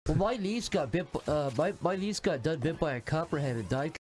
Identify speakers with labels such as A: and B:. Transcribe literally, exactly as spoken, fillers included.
A: Well, my niece got bit. Uh, my my niece got done bit by a copperhead and died.